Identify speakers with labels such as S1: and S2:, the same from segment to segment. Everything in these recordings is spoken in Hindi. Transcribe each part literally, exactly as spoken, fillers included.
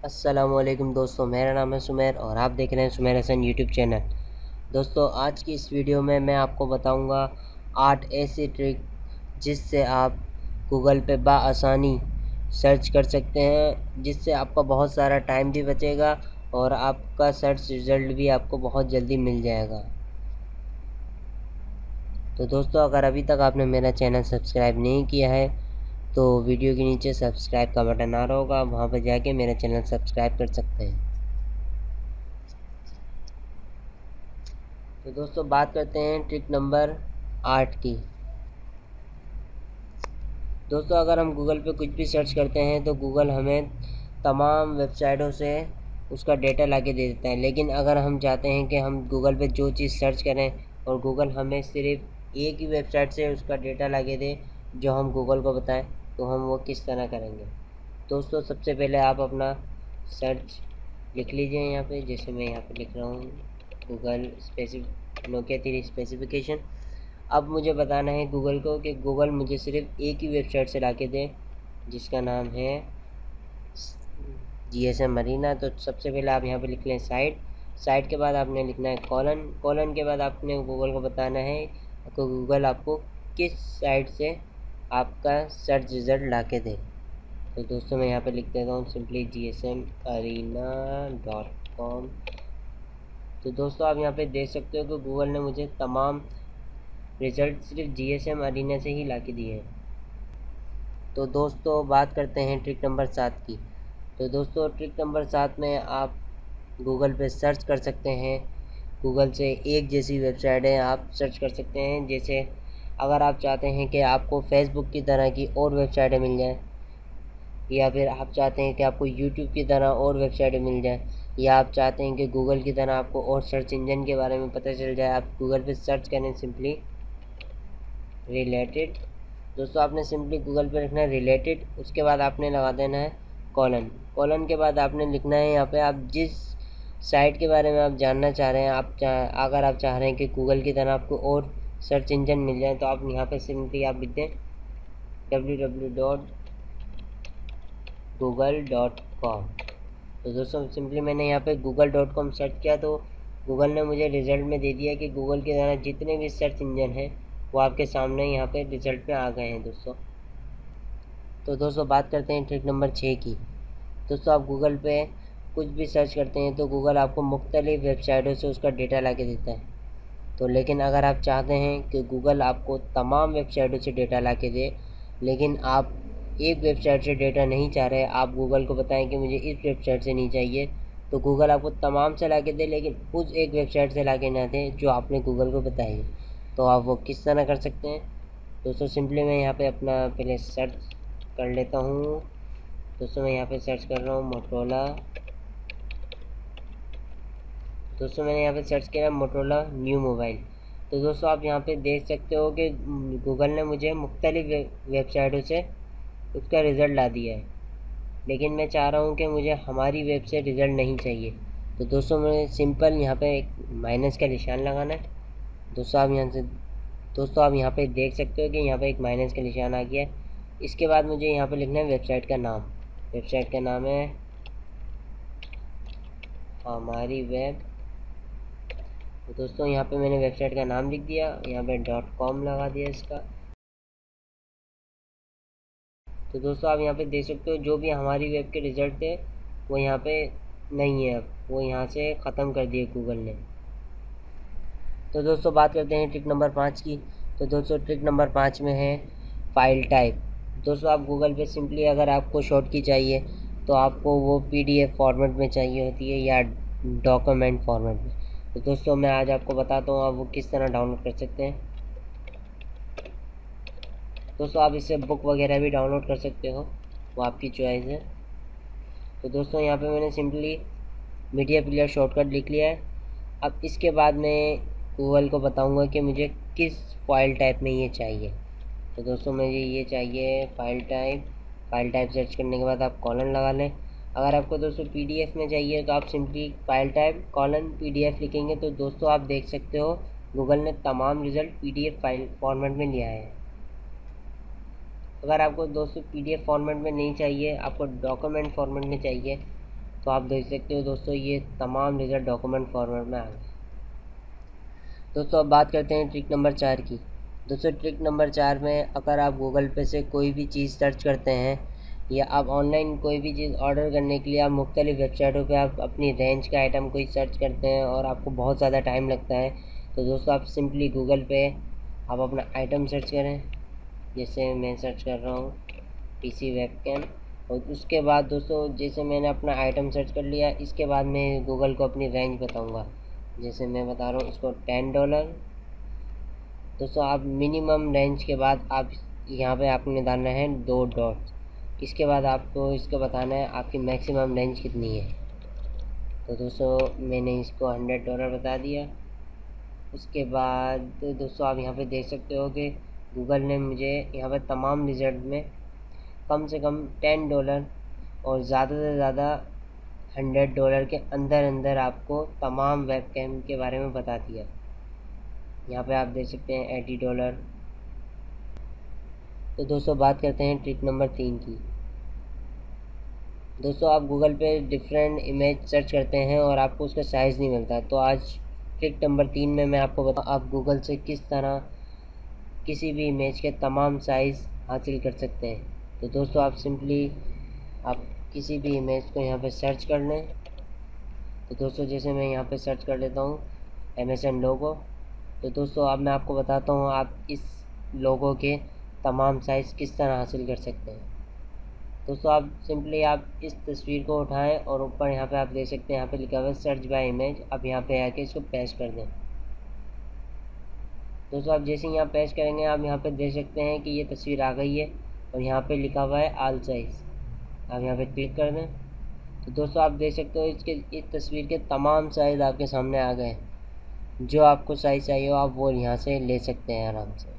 S1: अस्सलामुअलैकुम दोस्तों, मेरा नाम है सुमेर और आप देख रहे हैं सुमेर हसन यूट्यूब चैनल। दोस्तों, आज की इस वीडियो में मैं आपको बताऊंगा आठ ऐसी ट्रिक जिससे आप गूगल पे बआसानी सर्च कर सकते हैं, जिससे आपका बहुत सारा टाइम भी बचेगा और आपका सर्च रिज़ल्ट भी आपको बहुत जल्दी मिल जाएगा। तो दोस्तों, अगर अभी तक आपने मेरा चैनल सब्सक्राइब नहीं किया है तो वीडियो के नीचे सब्सक्राइब का बटन आ रहा होगा, आप वहाँ पर जाके मेरा चैनल सब्सक्राइब कर सकते हैं। तो दोस्तों, बात करते हैं ट्रिक नंबर आठ की। दोस्तों, अगर हम गूगल पे कुछ भी सर्च करते हैं तो गूगल हमें तमाम वेबसाइटों से उसका डेटा ला के दे देता है, लेकिन अगर हम चाहते हैं कि हम गूगल पे जो चीज़ सर्च करें और गूगल हमें सिर्फ एक ही वेबसाइट से उसका डेटा ला के दे जो हम गूगल को बताएं, तो हम वो किस तरह करेंगे। दोस्तों, सबसे पहले आप अपना सर्च लिख लीजिए यहाँ पे, जैसे मैं यहाँ पे लिख रहा हूँ Google specific Nokia three specification. अब मुझे बताना है गूगल को कि गूगल मुझे सिर्फ एक ही वेबसाइट से ला के दे जिसका नाम है जी एस एम मरीना। तो सबसे पहले आप यहाँ पे लिख लें साइट। साइट के बाद आपने लिखना है कॉलन। कॉलन के बाद आपने गूगल को बताना है तो गूगल आपको किस साइट से आपका सर्च रिज़ल्ट ला के दे। तो दोस्तों, मैं यहाँ पे लिख देता हूँ simply G S M arena dot com. तो दोस्तों, आप यहाँ पे देख सकते हो कि गूगल ने मुझे तमाम रिज़ल्ट सिर्फ जी एस एम अरीना से ही ला के दिए हैं। तो दोस्तों, बात करते हैं ट्रिक नंबर सात की। तो दोस्तों, ट्रिक नंबर सात में आप गूगल पे सर्च कर सकते हैं। गूगल से एक जैसी वेबसाइटें आप सर्च कर सकते हैं। जैसे अगर आप चाहते हैं कि आपको फेसबुक की तरह की और वेबसाइटें मिल जाएं, या फिर आप चाहते हैं कि आपको यूट्यूब की तरह और वेबसाइटें मिल जाएं, या आप चाहते हैं कि गूगल की तरह आपको और सर्च इंजन के बारे में पता चल जाए, आप गूगल पे सर्च करें सिंपली रिलेटेड। दोस्तों, आपने सिंपली गूगल पे लिखना है रिलेटेड, उसके बाद आपने लगा देना है कॉलन। कॉलन के बाद आपने लिखना है यहाँ पे आप जिस साइट के बारे में आप जानना चाह रहे हैं, आप चाह अगर आप चाह रहे हैं कि गूगल की तरह आपको और सर्च इंजन मिल जाए, तो आप यहाँ पे सिंपली आप लिख दें W W dot Google dot com. तो दोस्तों, सिंपली मैंने यहाँ पे गूगल डॉट कॉम सर्च किया तो गूगल ने मुझे रिज़ल्ट में दे दिया कि गूगल की तरह जितने भी सर्च इंजन हैं वो आपके सामने यहाँ पे रिज़ल्ट में आ गए हैं दोस्तों। तो दोस्तों, बात करते हैं ट्रिक नंबर छः की। दोस्तों, आप गूगल पे कुछ भी सर्च करते हैं तो गूगल आपको मुख्तलिफ़ वेबसाइटों से उसका डेटा ला के देता है। तो लेकिन अगर आप चाहते हैं कि गूगल आपको तमाम वेबसाइटों से डेटा ला के दे, लेकिन आप एक वेबसाइट से डेटा नहीं चाह रहे, आप गूगल को बताएं कि मुझे इस वेबसाइट से नहीं चाहिए, तो गूगल आपको तमाम से ला के दे लेकिन उस एक वेबसाइट से ला के ना दे जो आपने गूगल को बताई है, तो आप वो किस तरह कर सकते हैं। दोस्तों, सिंपली मैं यहाँ पे अपना पहले सर्च कर लेता हूँ। दोस्तों, मैं यहाँ पे सर्च कर रहा हूँ मोटरोला। दोस्तों, मैंने यहाँ पे सर्च किया मोटरोला न्यू मोबाइल। तो दोस्तों, आप यहाँ पे देख सकते हो कि गूगल ने मुझे मुख्तलिफ़ वेबसाइटों से उसका रिज़ल्ट ला दिया है, लेकिन मैं चाह रहा हूँ कि मुझे हमारी वेब से रिज़ल्ट नहीं चाहिए। तो दोस्तों, मुझे सिंपल यहाँ पे एक माइनस का निशान लगाना है। दोस्तों, आप यहाँ से दोस्तों आप यहाँ पे देख सकते हो कि यहाँ पे एक माइनस का निशान आ गया है। इसके बाद मुझे यहाँ पे लिखना है वेबसाइट का नाम। वेबसाइट का नाम है हमारी वेब। तो दोस्तों, यहाँ पे मैंने वेबसाइट का नाम लिख दिया, यहाँ पे डॉट कॉम लगा दिया इसका। तो दोस्तों, आप यहाँ पे देख सकते हो जो भी हमारी वेब के रिज़ल्ट थे वो यहाँ पे नहीं है, अब वो यहाँ से ख़त्म कर दिए गूगल ने। तो दोस्तों, बात करते हैं ट्रिक नंबर पाँच की। तो दोस्तों, ट्रिक नंबर पाँच में है फ़ाइल टाइप। दोस्तों, आप गूगल पे सिंपली अगर आपको शॉर्ट की चाहिए तो आपको वो पीडीएफ फॉर्मेट में चाहिए होती है या डॉक्यूमेंट फॉर्मेट में। तो दोस्तों, मैं आज आपको बताता हूँ आप वो किस तरह डाउनलोड कर सकते हैं। दोस्तों, आप इससे बुक वगैरह भी डाउनलोड कर सकते हो, वो आपकी चॉइस है। तो दोस्तों, यहाँ पे मैंने सिंपली मीडिया प्लेयर शॉर्टकट लिख लिया है। अब इसके बाद मैं गूगल को बताऊंगा कि मुझे किस फाइल टाइप में ये चाहिए। तो दोस्तों, मुझे ये चाहिए file type. File type search करने के बाद आप कॉलन लगा लें। अगर आपको दोस्तों पीडीएफ में चाहिए तो आप simply file type colon PDF लिखेंगे। तो दोस्तों, आप देख सकते हो गूगल ने तमाम रिज़ल्ट पीडीएफ फाइल फॉर्मेट में लिया है। अगर आपको दोस्तों पीडीएफ फॉर्मेट में नहीं चाहिए, आपको डॉक्यूमेंट फॉर्मेट में चाहिए, तो आप देख सकते हो दोस्तों ये तमाम रिज़ल्ट डॉक्यूमेंट फॉर्मेट में आ गए। दोस्तों अब बात करते हैं ट्रिक नंबर चार की। दोस्तों ट्रिक नंबर चार में अगर आप गूगल पे से कोई भी चीज़ सर्च करते हैं या आप ऑनलाइन कोई भी चीज़ ऑर्डर करने के लिए आप मुख्तलिफ़ वेबसाइटों पे आप अपनी रेंज का आइटम कोई सर्च करते हैं और आपको बहुत ज़्यादा टाइम लगता है, तो दोस्तों आप सिंपली गूगल पे आप अपना आइटम सर्च करें। जैसे मैं सर्च कर रहा हूँ पीसी वेबकैम, और उसके बाद दोस्तों जैसे मैंने अपना आइटम सर्च कर लिया, इसके बाद मैं गूगल को अपनी रेंज बताऊँगा। जैसे मैं बता रहा हूँ इसको टेन डॉलर। दोस्तों आप मिनिमम रेंज के बाद आप यहाँ पे आपने डालना है दो डॉट। इसके बाद आपको इसको बताना है आपकी मैक्सिमम रेंज कितनी है। तो दोस्तों मैंने इसको हंड्रेड डॉलर बता दिया। उसके बाद दोस्तों आप यहाँ पे देख सकते हो कि गूगल ने मुझे यहाँ पे तमाम रिज़ल्ट में कम से कम टेन डॉलर और ज़्यादा से ज़्यादा हंड्रेड डॉलर के अंदर अंदर आपको तमाम वेबकैम के बारे में बता दिया। यहाँ पे आप देख सकते हैं एटी डॉलर। तो दोस्तों बात करते हैं ट्रिक नंबर तीन की। दोस्तों आप गूगल पे डिफरेंट इमेज सर्च करते हैं और आपको उसका साइज़ नहीं मिलता, तो आज ट्रिक नंबर तीन में मैं आपको बताऊँ आप गूगल से किस तरह किसी भी इमेज के तमाम साइज़ हासिल कर सकते हैं। तो दोस्तों आप सिंपली आप किसी भी इमेज को यहाँ पे सर्च कर लें। तो दोस्तों जैसे मैं यहाँ पे सर्च कर लेता हूँ अमेज़न लोगो। तो दोस्तों अब मैं आपको बताता हूँ आप इस लोगो के तमाम साइज़ किस तरह हासिल कर सकते हैं। दोस्तों आप सिंपली आप इस तस्वीर को उठाएं और ऊपर यहाँ पे आप देख सकते हैं यहाँ पे लिखा हुआ है सर्च बाय इमेज। अब यहाँ पे आके इसको पेस्ट कर दें। दोस्तों आप जैसे ही यहाँ पेस्ट करेंगे आप यहाँ पे देख सकते हैं कि ये तस्वीर आ गई है और यहाँ पे लिखा हुआ है ऑल साइज़। आप यहाँ पे क्लिक कर दें। तो दोस्तों आप देख सकते हो इसके इस तस्वीर के तमाम साइज़ आपके सामने आ गए। जो आपको साइज़ चाहिए हो आप वो यहाँ से ले सकते हैं आराम से।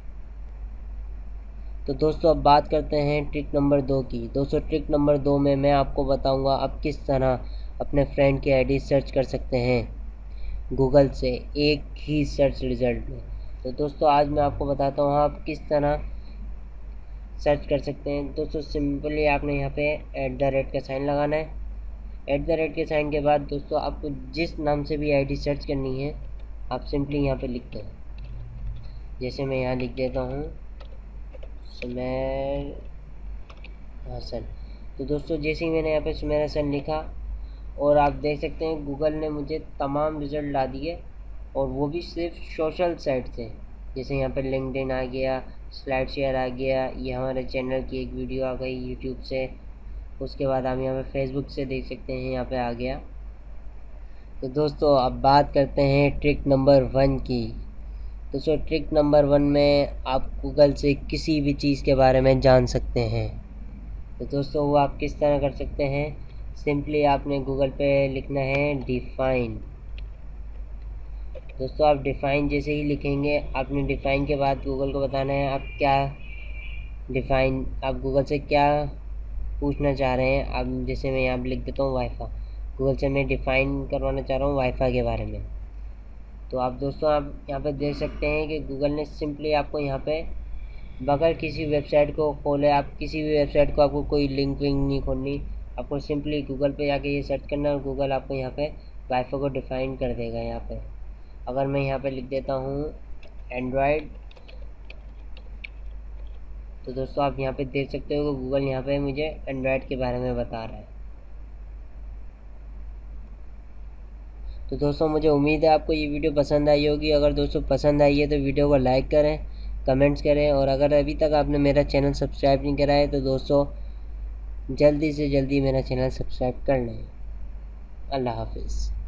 S1: तो दोस्तों अब बात करते हैं ट्रिक नंबर दो की। दोस्तों ट्रिक नंबर दो में मैं आपको बताऊंगा आप किस तरह अपने फ्रेंड की आईडी सर्च कर सकते हैं गूगल से एक ही सर्च रिज़ल्ट में। तो दोस्तों आज मैं आपको बताता हूँ आप किस तरह सर्च कर सकते हैं। दोस्तों सिंपली आपने यहाँ पे ऐट द रेट का साइन लगाना है। ऐट द रेट के साइन के बाद दोस्तों आपको जिस नाम से भी आईडी सर्च करनी है आप सिंपली यहाँ पे लिखते हैं। जैसे मैं यहाँ लिख देता हूँ सुमेर हसन। तो दोस्तों जैसे ही मैंने यहाँ पे सुमेर हसन लिखा और आप देख सकते हैं गूगल ने मुझे तमाम रिज़ल्ट ला दिए, और वो भी सिर्फ सोशल साइट से। जैसे यहाँ पे लिंक्डइन आ गया, स्लाइड शेयर आ गया, ये हमारे चैनल की एक वीडियो आ गई यूट्यूब से। उसके बाद हम यहाँ पे फेसबुक से देख सकते हैं, यहाँ पे आ गया। तो दोस्तों अब बात करते हैं ट्रिक नंबर वन की। दोस्तों ट्रिक नंबर वन में आप गूगल से किसी भी चीज़ के बारे में जान सकते हैं। तो दोस्तों वो आप किस तरह कर सकते हैं, सिंपली आपने गूगल पे लिखना है डिफ़ाइन। दोस्तों आप डिफ़ाइन जैसे ही लिखेंगे आपने डिफ़ाइन के बाद गूगल को बताना है आप क्या डिफ़ाइन आप गूगल से क्या पूछना चाह रहे हैं। आप जैसे मैं यहाँ लिख देता हूँ वाईफाई, गूगल से मैं डिफ़ाइन करवाना चाह रहा हूँ वाईफाई के बारे में। तो आप दोस्तों आप यहाँ पे देख सकते हैं कि गूगल ने सिंपली आपको यहाँ पे बगैर किसी वेबसाइट को खोले, आप किसी भी वेबसाइट को आपको कोई लिंक विंक नहीं खोलनी, आपको सिंपली गूगल पे जाके ये सर्च करना और गूगल आपको यहाँ पे वाईफाई को डिफ़ाइन कर देगा। यहाँ पे अगर मैं यहाँ पे लिख देता हूँ एंड्रॉयड, तो दोस्तों आप यहाँ पे देख सकते हो कि गूगल यहाँ पे मुझे एंड्रॉयड के बारे में बता रहा है। तो दोस्तों मुझे उम्मीद है आपको ये वीडियो पसंद आई होगी। अगर दोस्तों पसंद आई है तो वीडियो को लाइक करें, कमेंट्स करें, और अगर अभी तक आपने मेरा चैनल सब्सक्राइब नहीं करा है तो दोस्तों जल्दी से जल्दी मेरा चैनल सब्सक्राइब कर लें। अल्लाह हाफिज़।